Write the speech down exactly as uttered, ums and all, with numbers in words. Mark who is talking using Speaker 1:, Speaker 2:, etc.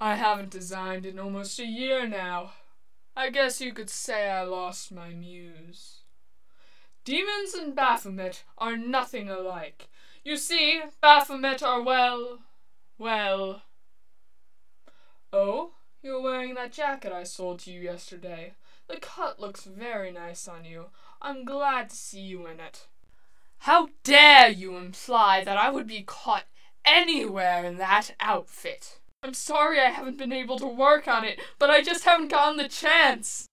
Speaker 1: I haven't designed in almost a year now. I guess you could say I lost my muse. Demons and Baphomet are nothing alike. You see, Baphomet are well... well... Oh, you're wearing that jacket I sold to you yesterday. The cut looks very nice on you. I'm glad to see you in it. How dare you imply that I would be caught anywhere in that outfit? I'm sorry I haven't been able to work on it, but I just haven't gotten the chance.